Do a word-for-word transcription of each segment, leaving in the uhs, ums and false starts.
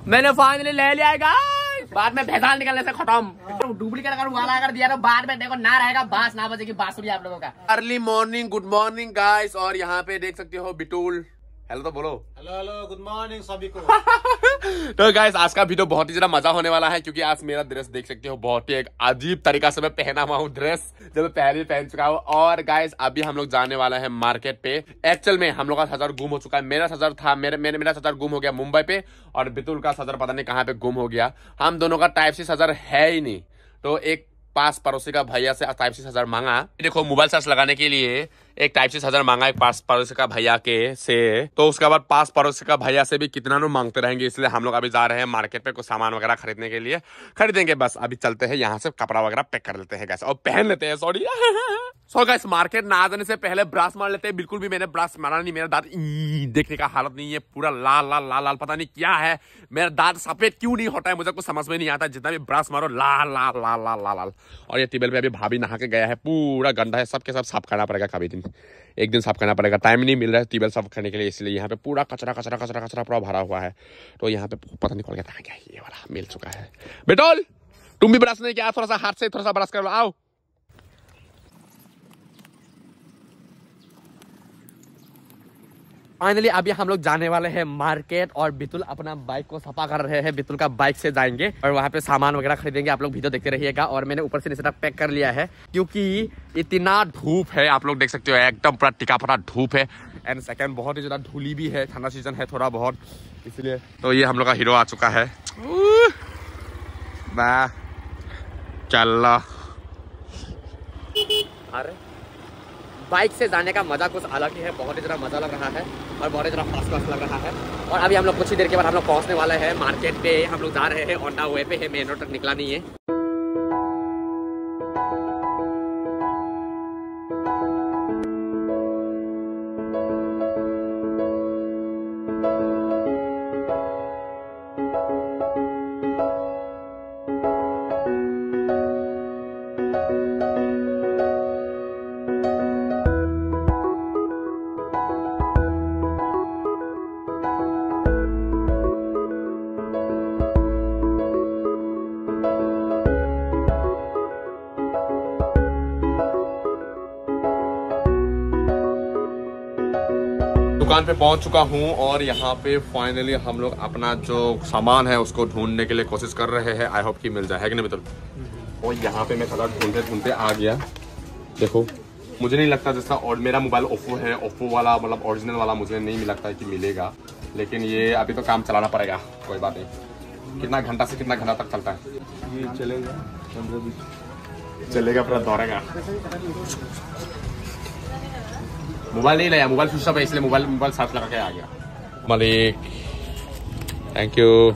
मैंने फाइनली ले लिया है गाइस। बाद में भेजाल निकलने से खत्म। डुप्लीकेट अगर वाला अगर दिया तो बाद में देखो ना रहेगा बास ना बजेगी बांसुरी आप लोगों का। Early morning, good morning guys. और यहाँ पे देख सकते हो बिटूल। हेलो तो बोलो। हेलो हेलो गुड मॉर्निंग सभी को। तो गाइस आज का वीडियो बहुत ही ज्यादा मजा होने वाला है क्योंकि आज मेरा ड्रेस देख सकते हो बहुत ही एक अजीब तरीका से मैं पहना हुआ हूँ ड्रेस जो मैं पहले ही पहन चुका हूँ। और गाइस अभी हम लोग जाने वाला है मार्केट पे। एक्चुअल में हम लोग का सजर गुम हो चुका है। मेरा सजर था मेरे मेरे मेरा सजर गुम हो गया मुंबई पे और बितुल का सजर पता नहीं कहाँ पे गुम हो गया। हम दोनों का टाइप सी सजर है ही नहीं। तो एक पास पड़ोसी का भैया से टाइप सी सजर मांगा। देखो मोबाइल चार्ज लगाने के लिए एक टाइप सी सजर मांगा एक पास पड़ोसी का भैया के से। तो उसके बाद पास पड़ोसी का भैया से भी कितना नो मांगते रहेंगे, इसलिए हम लोग अभी जा रहे हैं मार्केट पे कुछ सामान वगैरह खरीदने के लिए। खरीदेंगे बस अभी चलते हैं यहाँ से कपड़ा वगैरह पैक कर लेते हैं गैस और पहन लेते हैं। सॉरी सो गैस मार्केट ना जाने से पहले ब्रश मार लेते हैं। बिल्कुल भी मैंने ब्रश मारा नहीं। मेरा दांत देखने का हालत नहीं है, पूरा लाल लाल लाल लाल पता नहीं क्या है। मेरा दांत सफेद क्यों नहीं होता है मुझे कुछ समझ में नहीं आता। जितना भी ब्रश मारो लाल लाल लाल लाल लाल लाल। और ये टेबल पे अभी भाभी नहा के गया है, पूरा गंदा है। सबके सब साफ करना पड़ेगा कभी दिन, एक दिन साफ करना पड़ेगा। टाइम नहीं मिल रहा है टेबल साफ करने के लिए, इसलिए यहाँ पे पूरा कचरा कचरा कचरा कचरा पूरा भरा हुआ है। तो यहाँ पे पता नहीं खोल गया क्या ये वाला मिल चुका है। बेटोल तुम भी ब्रश नहीं किया, थोड़ा सा हाथ से थोड़ा सा ब्रश कर लो। आओ फाइनली अभी हम लोग जाने वाले हैं मार्केट और बितुल अपना बाइक को सफा कर रहे हैं। बितुल का बाइक से जाएंगे और वहाँ पे सामान वगैरह खरीदेंगे। आप लोग वीडियो देखते रहिएगा। और मैंने ऊपर से नीचे तक पैक कर लिया है क्योंकि इतना धूप है। आप लोग देख सकते हो एकदम पूरा टिका फटा धूप है। एंड सेकंड बहुत ही ज्यादा धूली भी है, ठंडा सीजन है थोड़ा बहुत, इसलिए। तो ये हम लोग का हीरो आ चुका है। चल अरे बाइक से जाने का मजा कुछ अलग ही है। बहुत ही ज़्यादा मजा लग रहा है और बहुत ही ज़्यादा फास्ट फास्ट लग रहा है। और अभी हम लोग कुछ ही देर के बाद हम लोग पहुंचने वाले हैं मार्केट पे। हम लोग जा रहे हैं ऑन द वे पे है, मेन रोड तक निकला नहीं है। दुकान पे पहुंच चुका हूं और यहाँ पे फाइनली हम लोग अपना जो सामान है उसको ढूंढने के लिए कोशिश कर रहे हैं। आई होप कि मिल जाए, है कि नहीं बिल्कुल। और यहाँ पे मैं थोड़ा ढूंढते ढूंढते आ गया। देखो मुझे नहीं लगता जैसा और मेरा मोबाइल ओप्पो है, ओप्पो वाला मतलब ओरिजिनल वाला मुझे नहीं लगता है कि मिलेगा। लेकिन ये अभी तो काम चलाना पड़ेगा, कोई बात नहीं। कितना घंटा से कितना घंटा तक चलता है ये चलेगा पंद्रह बीस चलेगा, पूरा दौड़ेगा। मोबाइल नहीं लाया, मोबाइल स्विच ऑफ है इसलिए मोबाइल मोबाइल साथ लगा के आ गया। मालिक थैंक यू।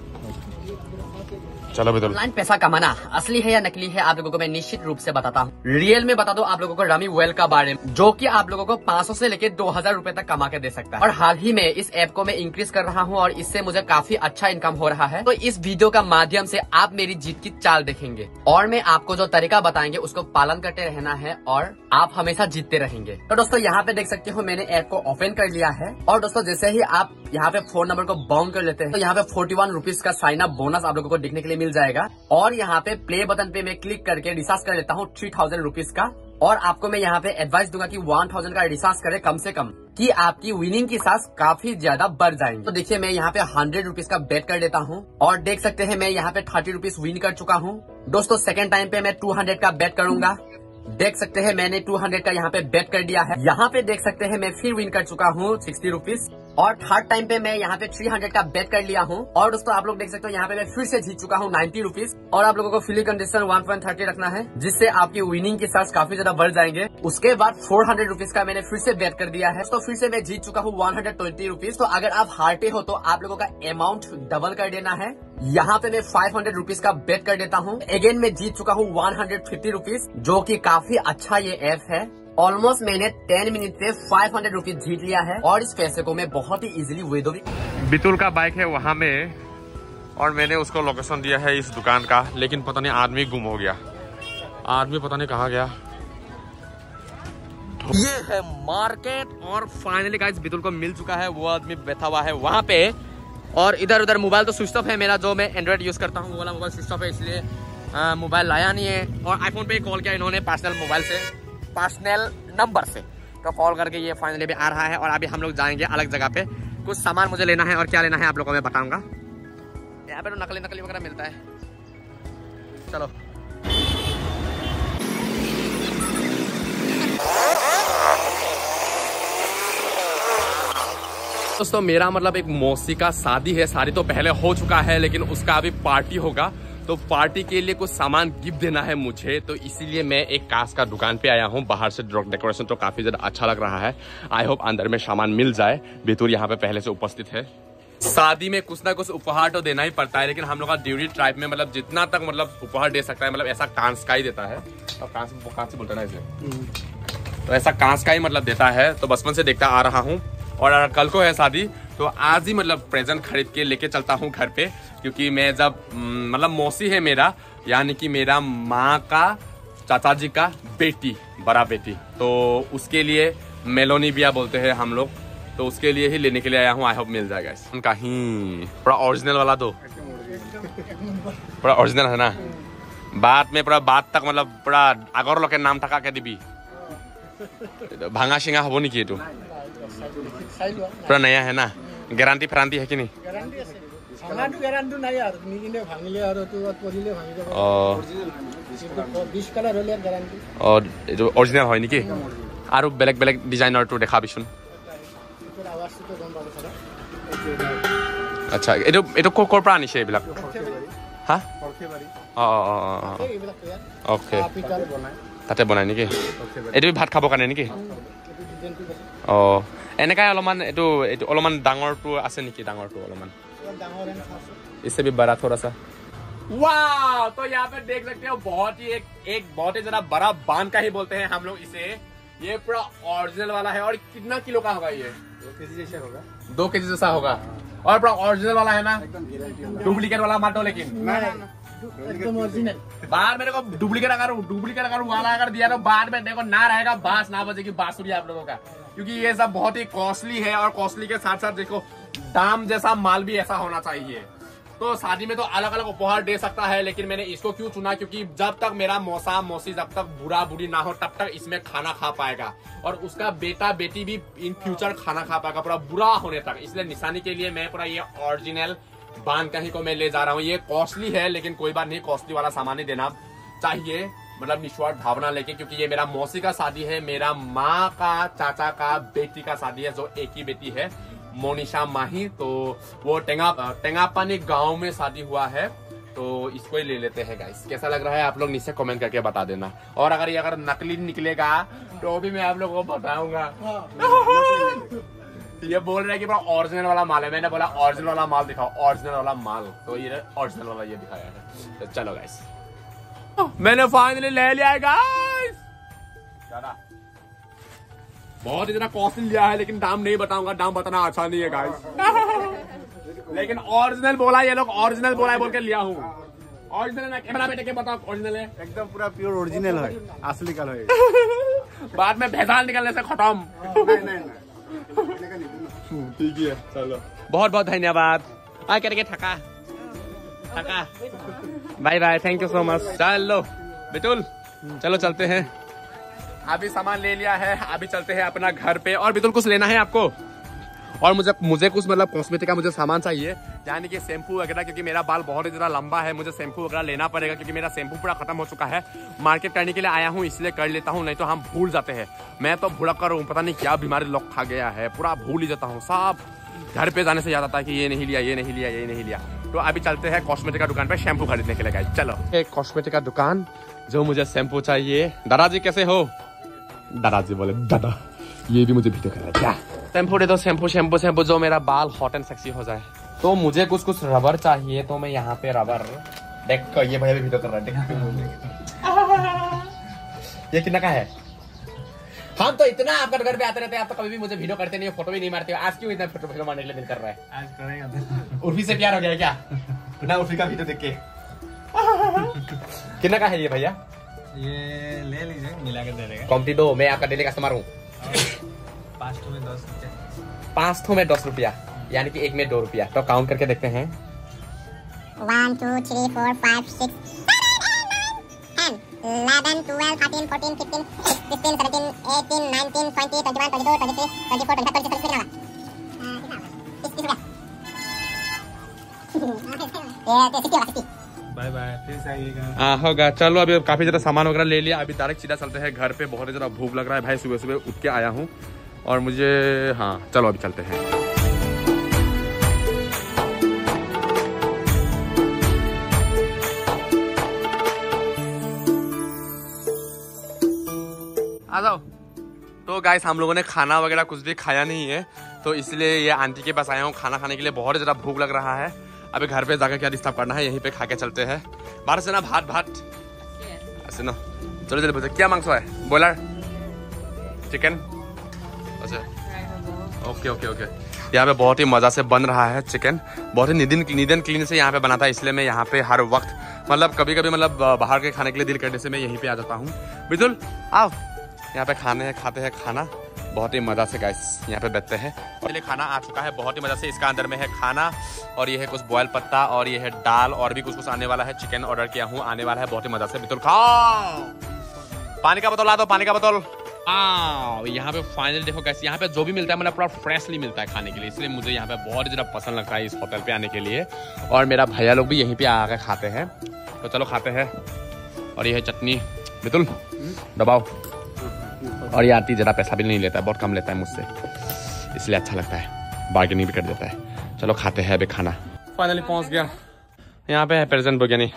चलो बिल्कुल। ऑनलाइन पैसा कमाना असली है या नकली है आप लोगों को मैं निश्चित रूप से बताता हूँ। रियल में बता दो आप लोगों को रमी वेल का बारे में, जो कि आप लोगों को पाँच सौ से लेकर दो हजार रूपए तक कमा के दे सकता है। और हाल ही में इस ऐप को मैं इंक्रीज कर रहा हूँ और इससे मुझे काफी अच्छा इनकम हो रहा है। तो इस वीडियो का माध्यम से आप मेरी जीत की चाल देखेंगे और मैं आपको जो तरीका बताएंगे उसको पालन करते रहना है और आप हमेशा जीतते रहेंगे। तो दोस्तों यहाँ पे देख सकते हो मैंने ऐप को ओपन कर लिया है। और दोस्तों जैसे ही आप यहाँ पे फोन नंबर को बाउंड कर लेते हैं तो यहाँ पे फोर्टी वन रुपीज का साइन अप बोनस आप लोगों को दिखने के लिए मिल जाएगा। और यहाँ पे प्ले बटन पे मैं क्लिक करके रिचार्ज कर लेता हूँ थ्री थाउजेंड रुपीज का। और आपको मैं यहाँ पे एडवाइस दूंगा कि वन थाउजेंड का रिचार्ज करें कम से कम, कि आपकी विनिंग की सांस काफी ज्यादा बढ़ जाएंगे। तो देखिए मैं यहाँ पे हंड्रेड रुपीज का बेट कर देता हूँ और देख सकते हैं मैं यहाँ पे थर्टी रुपीज विन कर चुका हूँ। दोस्तों सेकंड टाइम पे मैं टू हंड्रेड का बेट करूंगा। देख सकते हैं मैंने टू हंड्रेड का यहाँ पे बेट कर दिया है। यहाँ पे देख सकते हैं मैं फिर विन कर चुका हूँ सिक्सटी रुपीज। और थर्ड टाइम पे मैं यहाँ पे थ्री हंड्रेड का बेट कर लिया हूँ। और दोस्तों आप लोग देख सकते हो यहाँ पे मैं फिर से जीत चुका हूँ नाइन्टी रुपीज। और आप लोगों को फिली कंडीशन वन पॉइंट थर्टी रखना है जिससे आपकी विनिंग के साथ काफी ज्यादा बढ़ जाएंगे। उसके बाद फोर हंड्रेड रुपीज का मैंने फिर से बेट कर दिया है तो फिर से मैं जीत चुका हूँ वन हंड्रेड ट्वेंटी रुपीज। तो अगर आप हारते हो तो आप लोगों का अमाउंट डबल कर देना है। यहाँ पे मैं फाइव हंड्रेड रुपीज का बेट कर देता हूँ। अगेन मैं जीत चुका हूँ वन हंड्रेड फिफ्टी रुपीज, जो कि काफी अच्छा ये ऐप है। ऑलमोस्ट मैंने टेन मिनट से फाइव हंड्रेड रुपीज जीत लिया है और इस पैसे को मैं बहुत ही इजीली विड्रॉ भी। बितुल का बाइक है वहां में और मैंने उसको लोकेशन दिया है इस दुकान का, लेकिन पता नहीं आदमी गुम हो गया। आदमी पता नहीं कहाँ गया। ये है मार्केट और फाइनली गाइस बितुल को मिल चुका है। वो आदमी बैठा हुआ है वहां पे और इधर उधर मोबाइल तो स्विच ऑफ है मेरा, जो मैं एंड्रॉइड यूज़ करता हूँ वो वाला मोबाइल स्विच ऑफ है, इसलिए मोबाइल लाया नहीं है। और आईफोन पे कॉल किया इन्होंने पर्सनल मोबाइल से, पर्सनल नंबर से, तो कॉल करके ये फाइनली भी आ रहा है। और अभी हम लोग जाएंगे अलग जगह पे, कुछ सामान मुझे लेना है और क्या लेना है आप लोगों को मैं बताऊंगा। यहाँ पे तो नकली नकली वगैरह मिलता है। चलो दोस्तों, मेरा मतलब एक मौसी का शादी है। शादी तो पहले हो चुका है लेकिन उसका अभी पार्टी होगा, तो पार्टी के लिए कुछ सामान गिफ्ट देना है मुझे, तो इसीलिए मैं एक कांच का दुकान पे आया हूँ। बाहर से डेकोरेशन तो काफी ज्यादा अच्छा लग रहा है। आई होप अंदर में सामान मिल जाए। बितूर यहाँ पे पहले से उपस्थित है। शादी में कुछ ना कुछ उपहार तो देना ही पड़ता है, लेकिन हम लोग का ड्यूरी ट्राइब में मतलब जितना तक मतलब उपहार दे सकता है, मतलब ऐसा कांच का ही देता है। और कांच कांच से बोलता है ना इसे, तो ऐसा कांच का ही मतलब देता है। तो बचपन से देखता आ रहा हूँ, और अगर कल को है शादी तो आज ही मतलब प्रेजेंट खरीद के लेके चलता हूँ घर पे, क्योंकि मैं जब मतलब मौसी है मेरा, यानी कि मेरा माँ का चाचा जी का बेटी, बड़ा बेटी, तो उसके लिए मेलोनीबिया बोलते हैं हम लोग, तो उसके लिए ही लेने के लिए आया हूँ। आई होप मिल जाएगा। उनका ही पूरा ओरिजिनल वाला दो, पूरा ओरिजिनल है ना। बात में पूरा बात तक मतलब पूरा आगर लोग के नाम थका के दिबी भांगा सिंगा हबो निकी तो पूरा नया है ना। गारंटी फ्रांटी है कि नहीं? और जो ओरिजिनल है निकी और बेलेग बेलेग डिजाइनर तो देखाबिसुन। अच्छा एटो एटो को कोर পৰা আনিছে এইবিলাক হা অ অ ওকে তাতে বনাই নেকি? এইটো ভাত খাব কাৰণে নেকি? অ এনেকাই অলপমান এইটো এইটো অলপমান ডাঙৰটো আছে নেকি? ডাঙৰটো অলপমান इससे भी बड़ा थोड़ा सा। वाह, तो यहाँ पे देख सकते हो बहुत ही एक एक बहुत ही ज्यादा बड़ा बांध का ही बोलते हैं हम लोग इसे। ये पूरा ओरिजिनल वाला है। और कितना किलो का होगा ये? दो केजी जैसा होगा। दो केजी जैसा होगा और पूरा ओरिजिनल वाला है ना, डुप्लीकेट वाला मत हो। लेकिन एकदम ओरिजिनल। बाद मेरे को डुप्लीकेट अगर डुप्लीकेट अगर वाला अगर दिया तो बाद में देखो ना रहेगा बांस, ना बजेगी बांसुरी आप लोगों का, क्योंकि ये सब बहुत ही कॉस्टली है। और कॉस्टली के साथ साथ देखो दाम जैसा माल भी ऐसा होना चाहिए। तो शादी में तो अलग अलग उपहार दे सकता है, लेकिन मैंने इसको क्यों चुना, क्योंकि जब तक मेरा मौसा मौसी जब तक बुरा बुरी ना हो तब तक इसमें खाना खा पाएगा, और उसका बेटा बेटी भी इन फ्यूचर खाना खा पाएगा पूरा बुरा होने तक। इसलिए निशानी के लिए मैं पूरा ये ओरिजिनल बांध कहीं को मैं ले जा रहा हूँ। ये कॉस्टली है लेकिन कोई बात नहीं, कॉस्टली वाला सामान ही देना चाहिए, मतलब निस्वार्थ भावना लेके, क्योंकि ये मेरा मौसी का शादी है, मेरा माँ का चाचा का बेटी का शादी है, जो एक ही बेटी है मोनिशा माही। तो वो टेंगा टेंगापानी गांव में शादी हुआ है, तो इसको ही ले लेते हैं गाइस। कैसा लग रहा है आप लोग नीचे कमेंट करके बता देना। और अगर ये अगर नकली निकलेगा तो भी मैं आप लोगों को बताऊंगा। ये बोल रहे हैं कि पूरा ओरिजिनल वाला माल है, मैंने बोला ओरिजिनल वाला माल दिखाओ, ओरिजिनल वाला माल, तो ये ओरिजिनल वाला ये दिखाया है। तो चलो गाइस, मैंने फाइनली ले लिया है गाइस। ज्यादा बहुत इतना कॉस्टली लिया है, लेकिन दाम नहीं बताऊंगा, दाम बताना अच्छा नहीं है गाइस। लेकिन ओरिजिनल बोला ये लोग, ओरिजिनल बोला है बोल के लिया हूँ। ओरिजिनल है, कैमरा बेटे के बताओ ओरिजिनल है, एकदम पूरा प्योर ओरिजिनल है, असली का है। बाद में भेजाल निकलने से खत्म। ठीक है चलो, बहुत बहुत धन्यवाद। आ करके थका थका bye bye, thank you so much. चलो बिटुल चलो चलते हैं, अभी सामान ले लिया है, अभी चलते हैं अपना घर पे। और बिल्कुल कुछ लेना है आपको, और मुझे मुझे कुछ मतलब कॉस्मेटिक का मुझे सामान चाहिए, यानी कि शैम्पू वगैरह, क्योंकि मेरा बाल बहुत ही ज्यादा लंबा है, मुझे शैम्पू वगैरह लेना पड़ेगा, क्योंकि मेरा शैम्पू पूरा खत्म हो चुका है। मार्केट करने के लिए आया हूँ इसलिए कर लेता हूँ, नहीं तो हम भूल जाते हैं। मैं तो भुलक्कर हूँ, पता नहीं क्या बीमारी लोग खा गया है, पूरा भूल ही जाता हूँ सब। घर पे जाने से याद आता है कि ये नहीं लिया, ये नहीं लिया, ये नहीं लिया। तो अभी चलते हैं कॉस्मेटिक का दुकान पे शैम्पू खरीदने के लिए गाइस। चलो, एक कॉस्मेटिक का दुकान, जो मुझे शैम्पू चाहिए। दादाजी कैसे हो? दादाजी बोले दादा ये भी मुझे वीडियो करना क्या? शैम्पू दे दो, शैम्पू शैम्पू शैम्पू, जो मेरा बाल हॉट एंड सेक्सी हो जाए। तो मुझे कुछ कुछ रबर चाहिए, तो मैं यहाँ पे रबर देख, ये भैया भी वीडियो कर रहा है। ये कितना का है? हम तो इतना आपका घर पे आते रहते हैं, आप तो कभी भी मुझे वीडियो करते नहीं हो, फोटो भी नहीं मारते हो। आज क्यों इतना फोटो वीडियो मारने के लिए दिल कर रहा है? आज करेंगे। उर्फी से प्यार हो गया क्या? ना उर्फी का वीडियो देख के। कितना का है ये भैया? ये ले लीजिए, मिला के दे देगा। कॉम्पटी दो, मैं आपका डेली कस्टमर हूँ। पाँच ठो में दस रुपया। पाँच ठो में दस रुपया। यानी कि एक में दो रुपया। तो काउंट करके देखते हैं। One two three four five six ten eleven twelve thirteen fourteen fifteen sixteen seventeen eighteen nineteen twenty twenty one twenty two twenty three twenty four twenty five twenty six twenty bye bye, फिर से आइएगा। हाँ होगा। चलो अभी काफी ज्यादा सामान वगैरह ले लिया, अभी डायरेक्ट सीधा चलते हैं घर पे। बहुत ज्यादा भूख लग रहा है भाई, सुबह सुबह उठ के आया हूँ और मुझे, हाँ चलो अभी चलते हैं। आ जाओ। तो गाइस हम लोगों ने खाना वगैरह कुछ भी खाया नहीं है, तो इसलिए ये आंटी के पास आया हूँ खाना खाने के लिए। बहुत ज्यादा भूख लग रहा है। अभी घर पे जाकर क्या डिस्टर्ब करना है, यहीं पे खा के चलते हैं। बाहर से ना भात भात ऐसे ना। चलो जल्दी बोलो क्या मांगो है? Boiler chicken. अच्छा ओके ओके ओके। यहाँ पे बहुत ही मजा से बन रहा है चिकन। बहुत ही निदिन निदन क्लीन से यहाँ पे बना था, इसलिए मैं यहाँ पे हर वक्त, मतलब कभी कभी मतलब बाहर के खाने के लिए दिल करने से मैं यहीं पे आ जाता हूँ। बिल्कुल आओ, यहाँ पे खाने हैं, खाते हैं खाना। बहुत ही मजा से गाइस यहाँ पे बैठते हैं। पहले खाना आ चुका है बहुत ही मजा से। इसका अंदर में है खाना और ये है कुछ बॉयल पत्ता और ये है दाल और भी कुछ कुछ आने वाला है। चिकन ऑर्डर किया हूँ, आने वाला है। बहुत ही मजा से। बिल्कुल खाओ। पानी का बोतल ला दो, पानी का बोतल। आओ यहाँ पे फाइनल देखो गाइस, यहाँ पे जो भी मिलता है मतलब पूरा फ्रेशली मिलता है खाने के लिए, इसलिए मुझे यहाँ पे बहुत ज्यादा पसंद लगता है इस होटल पे आने के लिए। और मेरा भैया लोग भी यहीं पे आकर खाते हैं, तो चलो खाते हैं। और ये है चटनी। बिल्कुल दबाओ। और ये आती जरा पैसा भी नहीं लेता है, बहुत कम लेता है मुझसे, इसलिए अच्छा लगता है, बार्गेनिंग भी कर देता है। चलो खाते हैं अभी खाना। फाइनली पहुंच गया। यहाँ पे है प्रेजेंट बोगेनी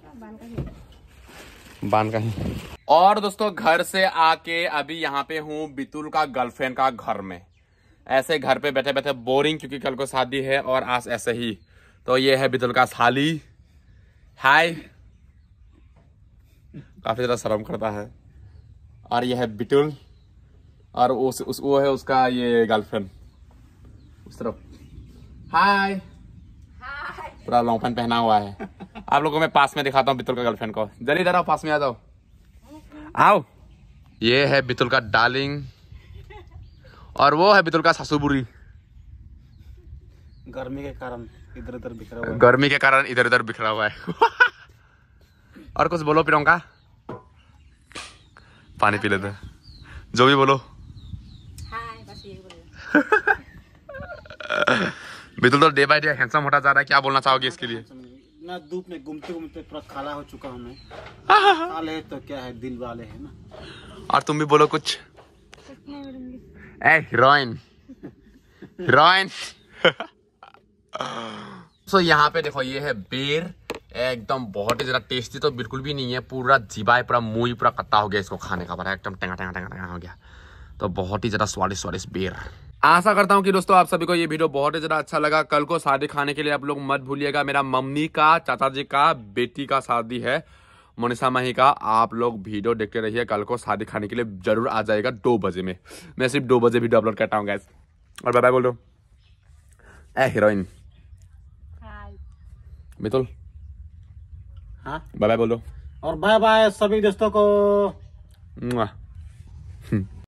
बान का ही। और दोस्तों घर से आके अभी यहाँ पे हूँ बितुल का गर्लफ्रेंड का घर में। ऐसे घर पे बैठे बैठे बोरिंग, क्योंकि कल को शादी है और आज ऐसे ही। तो ये है बितुल का साली। हाय। काफी ज्यादा शर्म करता है। और ये है बिटुल और उस, उस वो है उसका ये गर्लफ्रेंड उस तरफ। हाय। पूरा लॉन्ग पैंट पहना हुआ है। आप लोगों को मैं पास में दिखाता हूँ बितुल का गर्लफ्रेंड को। जल्दी इधर आओ, पास में आ जाओ। आओ। ये है बितुल का डार्लिंग और वो है बितुल का ससुबुरी। गर्मी के कारण इधर उधर बिखरा हुआ है। गर्मी के कारण इधर उधर बिखरा हुआ है। और कुछ बोलो प्रियंका। पानी पी लेते, जो भी बोलो। हाय, बस यही बोलेगा। बिल्कुल। तो डे बाय डे हैंडसम होता जा रहा है, क्या बोलना चाहोगे इसके लिए? ना धूप में घूमते घूमते पूरा काला हो चुका हूँ मैं। काले तो क्या है, दिल वाले है ना। और तुम भी बोलो कुछ। ए हीरोइन हीरोइन। सो यहाँ पे देखो ये है बेर, एकदम बहुत ही ज्यादा टेस्टी तो बिल्कुल भी नहीं है, पूरा जीवाए, पूरा मुंह पूरा कत्ता हो गया इसको खाने का, बड़ा एकदम टेंगा टेंगा टेंगा टेंगा हो गया। तो बहुत ही ज्यादा स्वादिष्ट स्वादिष्ट बेर। आशा करता हूँ कि दोस्तों आप सभी को ये वीडियो बहुत ही ज्यादा अच्छा लगा। कल को शादी खाने के लिए आप लोग मत भूलिएगा। मेरा मम्मी का, चाचा जी का बेटी का शादी है, मोनिशा माही का। आप लोग वीडियो देखते रहिए, कल को शादी खाने के लिए जरूर आ जाएगा दो बजे में। मैं सिर्फ दो बजे वीडियो अपलोड करता हूँ गैस। और बाय बाय बोल दो। ए हीरोइन मितुल, हाँ बाय बाय बोलो। और बाय बाय सभी दोस्तों को।